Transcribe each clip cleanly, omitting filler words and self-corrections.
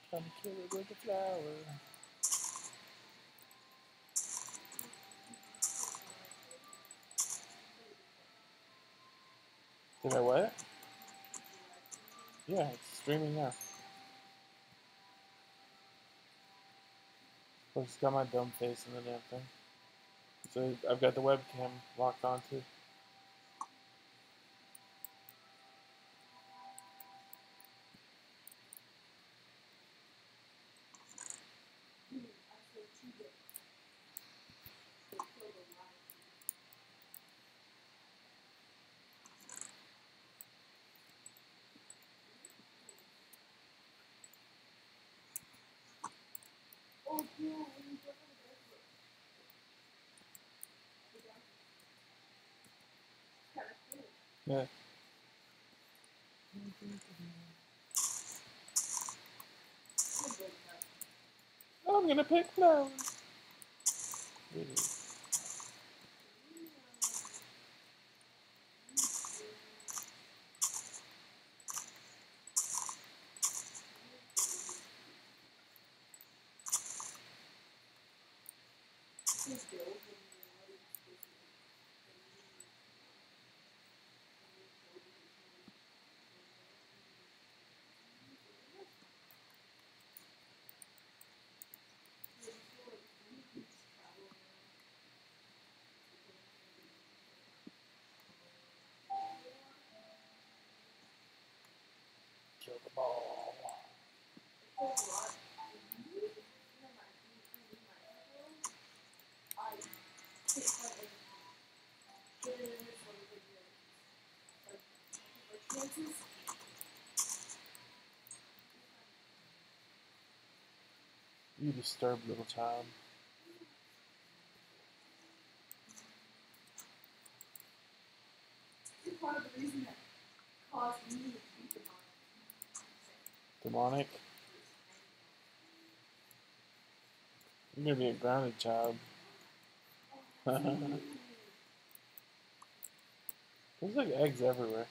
Come kill it with a flower. Did I what? Yeah, it's streaming now. But it's got my dumb face in the damn thing. So I've got the webcam locked on too. Yeah. I'm gonna pick flowers. Really? Kill the ball. You disturbed little child. You're part of the reason that caused me to be Demonic? You're gonna be a grounded child. There's like eggs everywhere.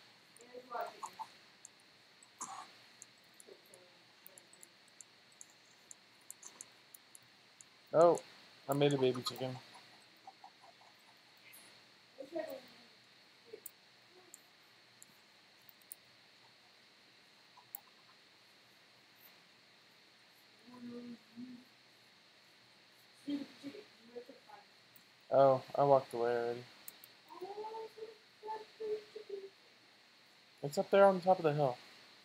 Oh, I made a baby chicken. Oh, I walked away already. It's up there on the top of the hill.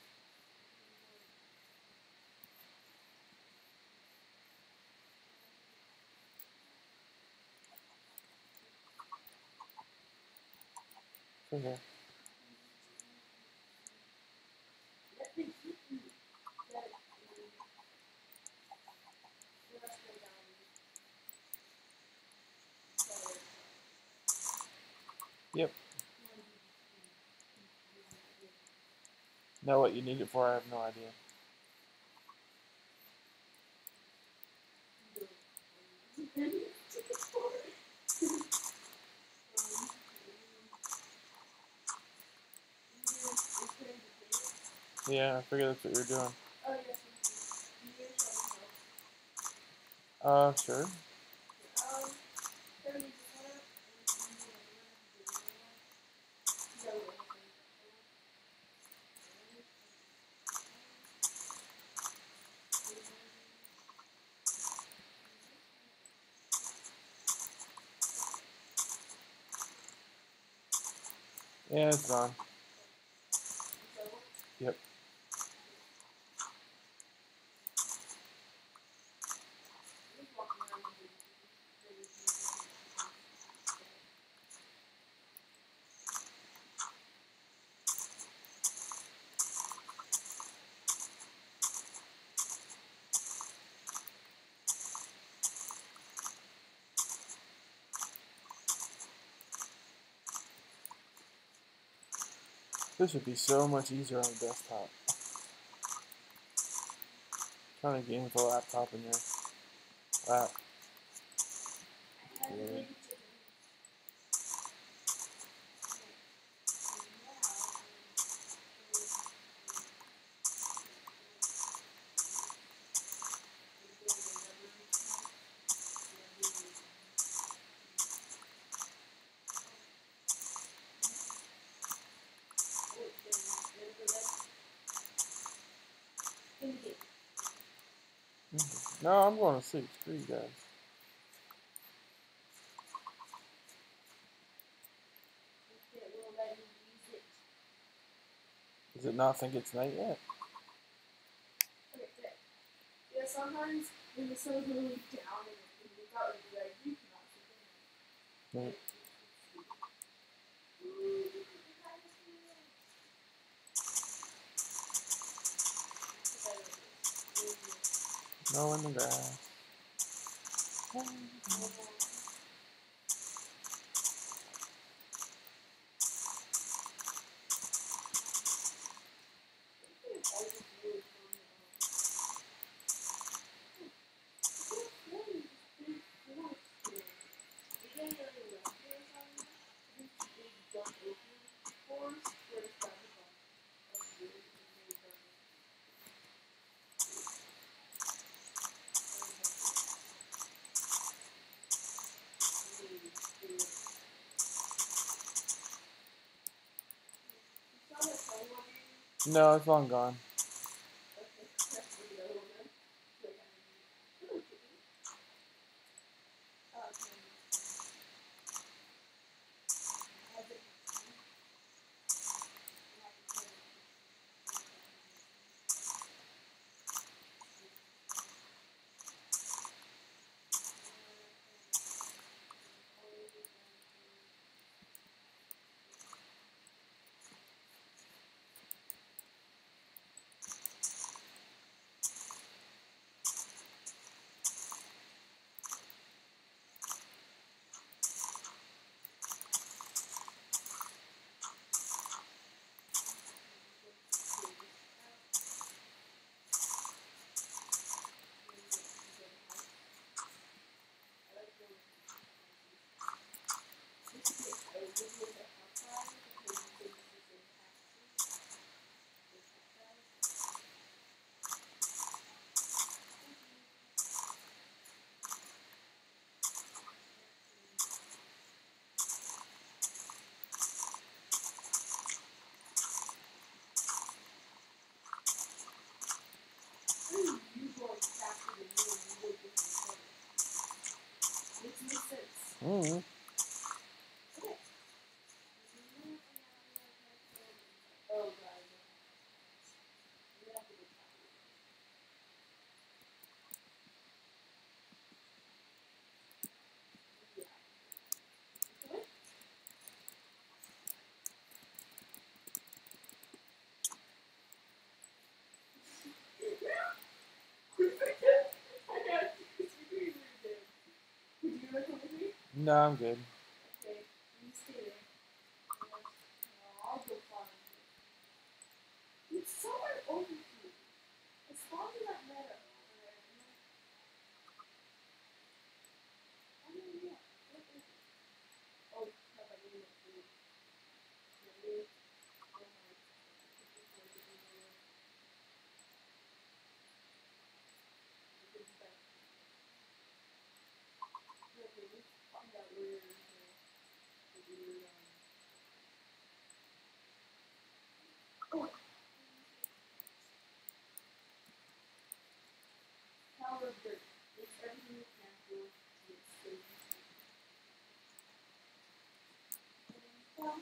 It's okay. Yep. Know what you need it for? I have no idea. Yeah, I figured that's what you're doing. Sure. Yeah, it's gone. Yep. This would be so much easier on a desktop. Trying to game with a laptop in your lap. Really? No, I'm going to sleep. Screw you guys. It will let you use it. Does it not think it's night yet? Okay, good. Yeah, sometimes when the sun's really down and it's out of the red, you cannot see it. Right. No in the grass. No, it's long gone. Mm-hmm. No, I'm good. Okay, you stay there. I'll go find you. It's somewhere over here. It's probably that meadow over there. I don't know. What is it? Oh, crap, I didn't look through. Really? Oh my. Okay, let's find out where oh, Tower of Dirt. It's everything you can do to save you.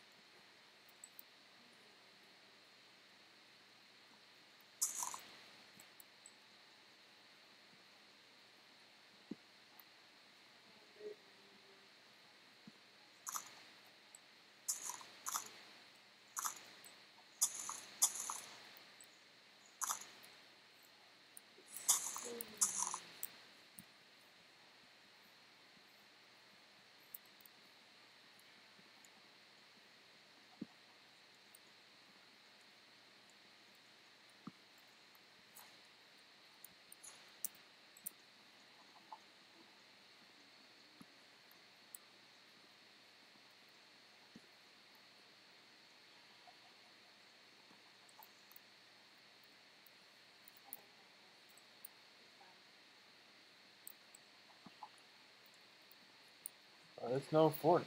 It's no Fortnite.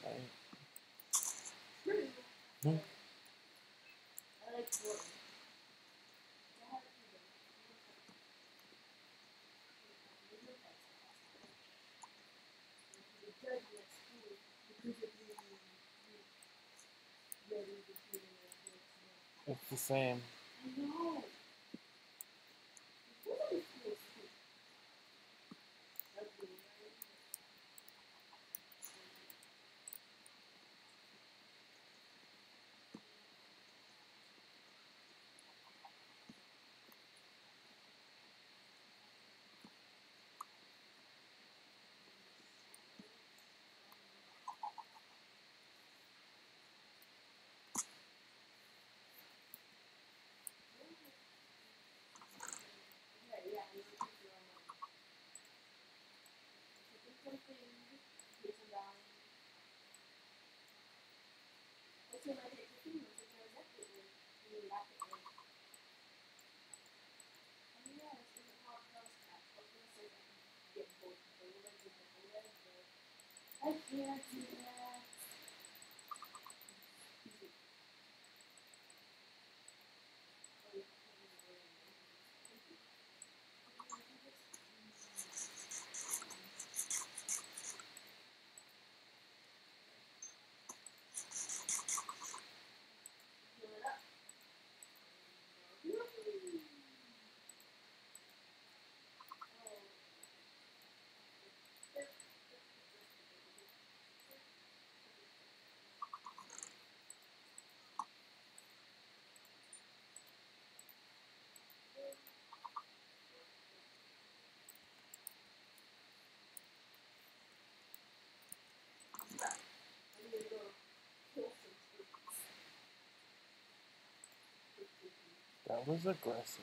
Hmm. I like Fortnite. It's the same. I know. What are the tools too? Ugly, right? Okay, yeah, you're right there on that. Something, Jason down. Also, I did the thing, so there's that really like it. Oh yeah, it's in the hot house cat. I was gonna say that I can get both controller with the OLED, but I can't do that. That was aggressive.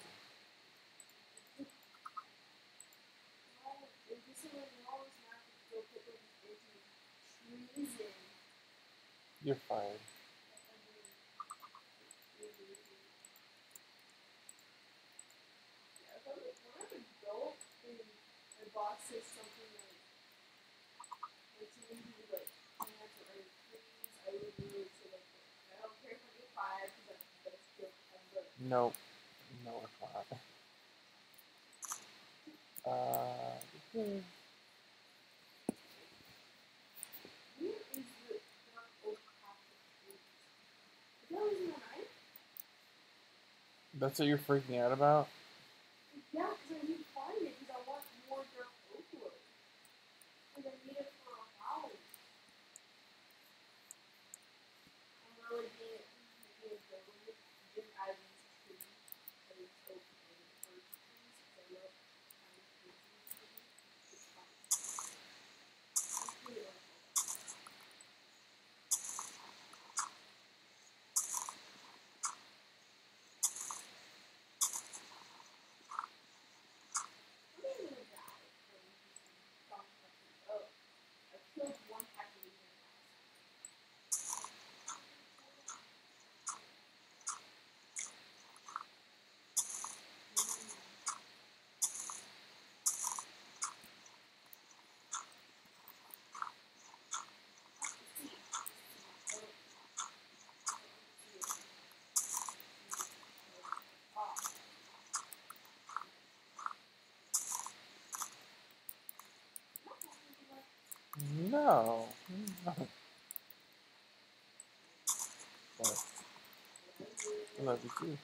You're fired. Boss says something like to me, he's like, answer, please, I would really say like, I don't care if I get fired because that's the best joke ever. Nope. No, it's not. Hmm. Where is the dark oak packet? That was in the night? That's what you're freaking out about? Yeah, because I need to find it because I want more dark oak wood. Because I need it for a house. I'm really being done with Jim Ivan's tree. Because it's oak and the first trees. Because I love kind of trees in this city. It's fun. It's really like that. I'm gonna die from some country. Oh, I killed one packet in my house. No. But I love you too.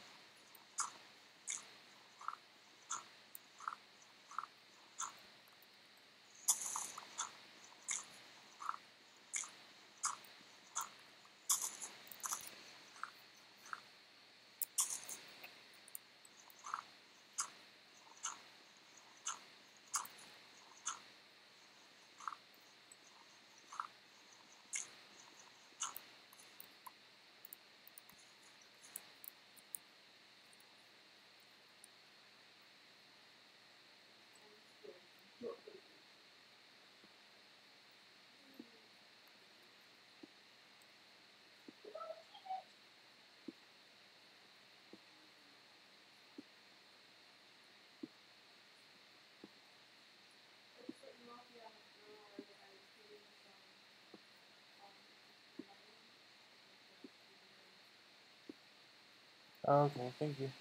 Okay, thank you.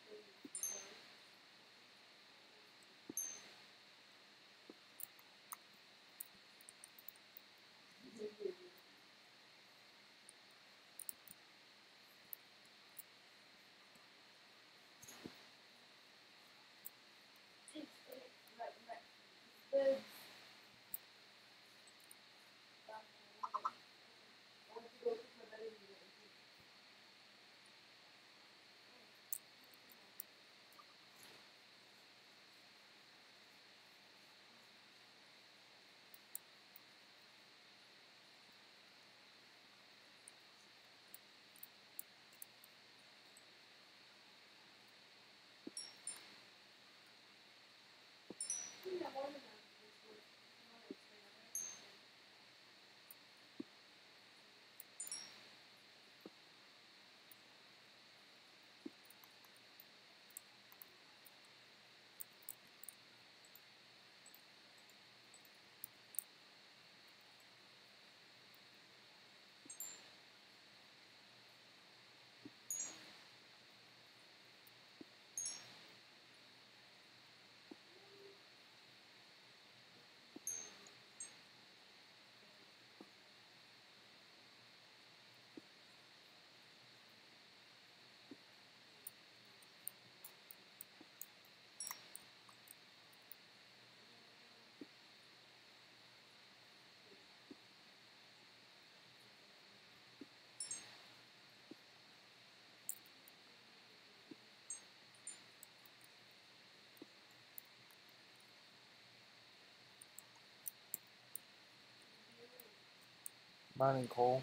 Mining coal.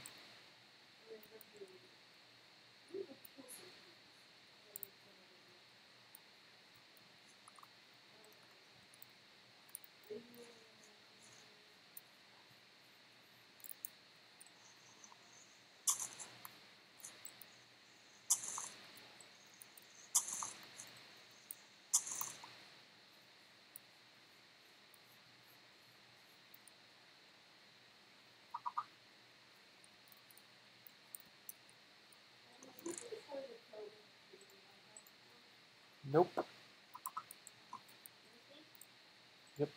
Nope. Yep.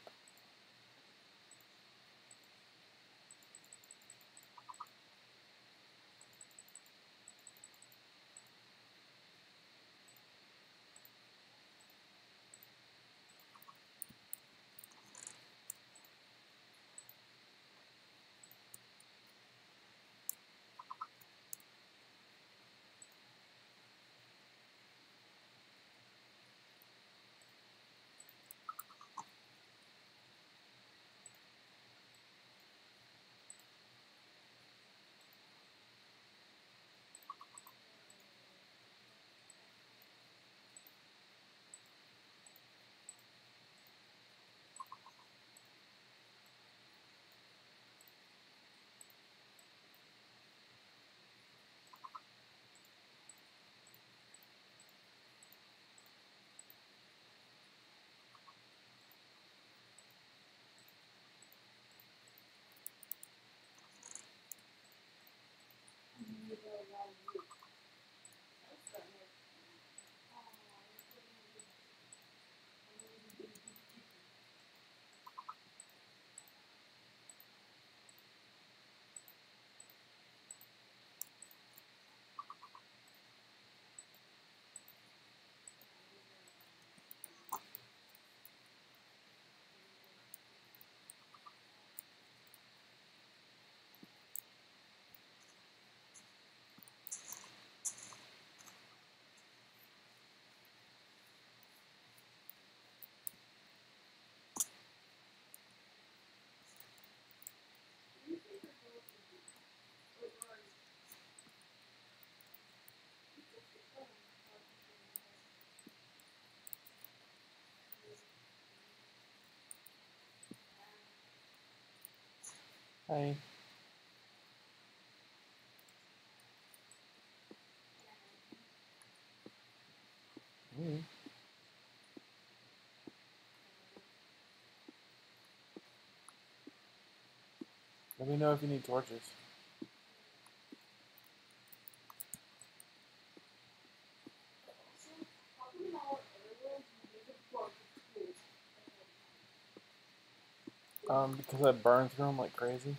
Hi. Let me know if you need torches. Because I burn through them like crazy.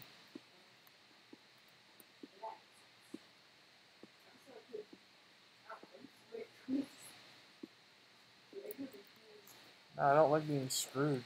I don't like being screwed.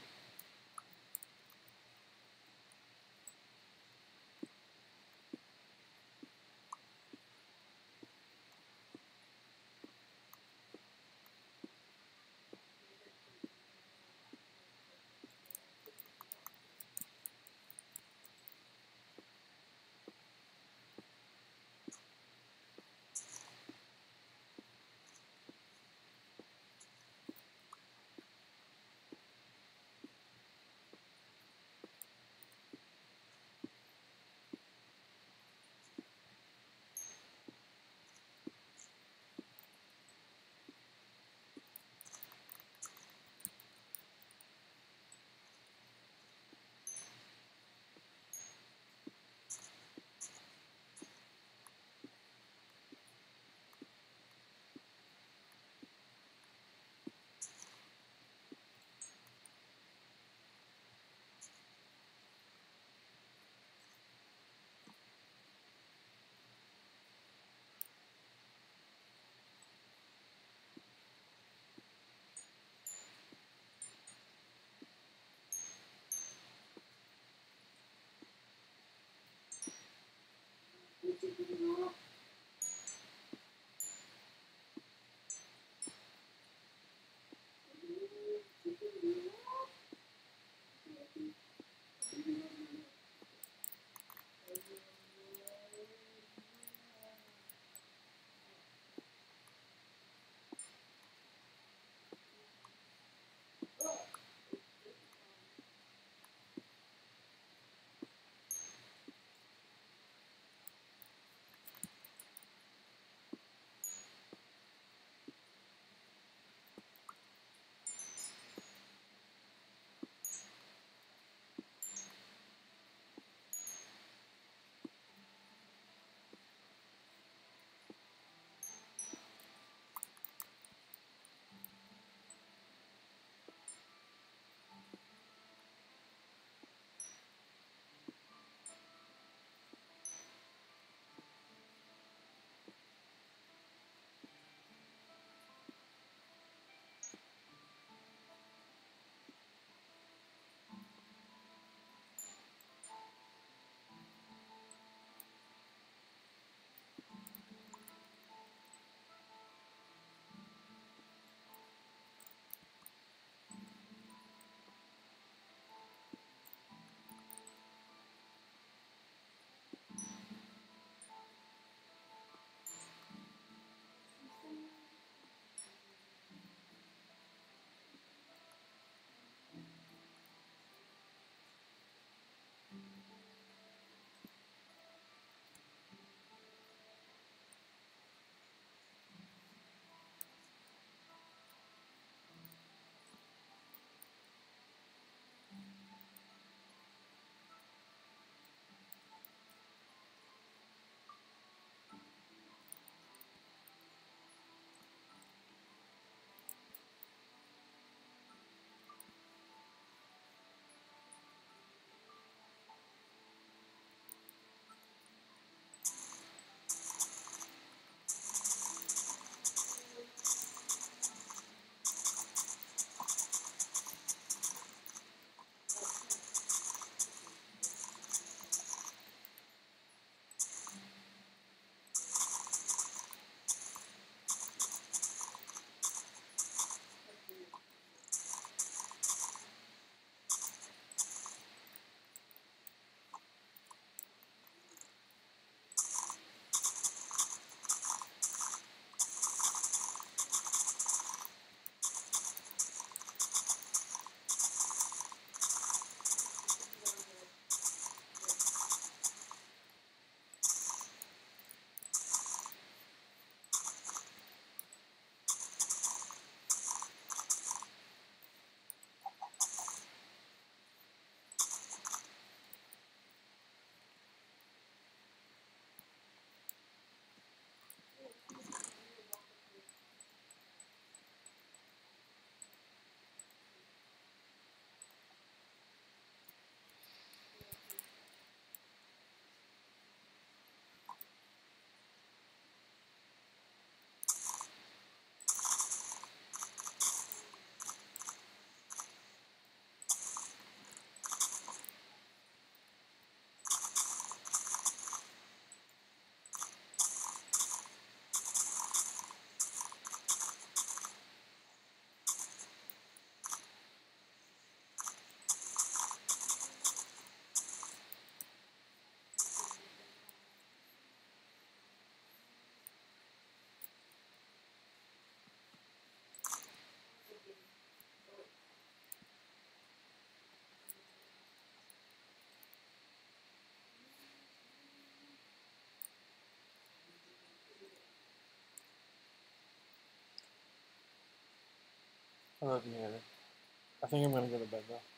I love you, Hannah. I think I'm gonna go to bed though.